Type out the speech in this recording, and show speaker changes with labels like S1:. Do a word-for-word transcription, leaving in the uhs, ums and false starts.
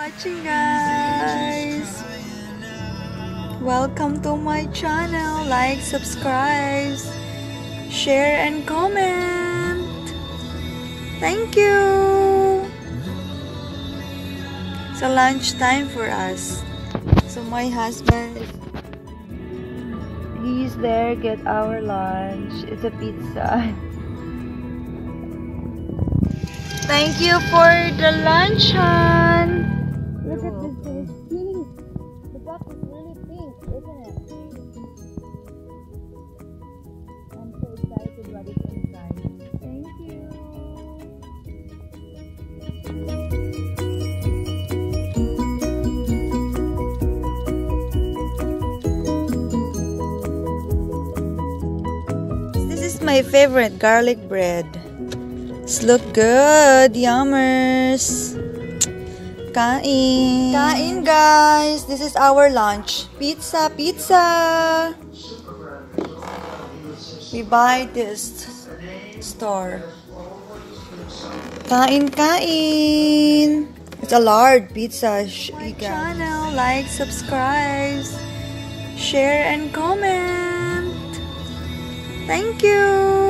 S1: Watching, guys. Welcome to my channel. Like, subscribe, share, and comment. Thank you. It's a lunch time for us. So my husband, he's there. Get our lunch. It's a pizza. Thank you for the lunch, hon. Look at this, it's pink. The box is really pink, isn't it? I'm so excited what is inside. Thank you. This is my favorite garlic bread. This look good, yummers. Kain. Kain, guys. This is our lunch. Pizza, pizza. We buy this store. Kain, kain. It's a large pizza. My channel, like, subscribe, share, and comment. Thank you.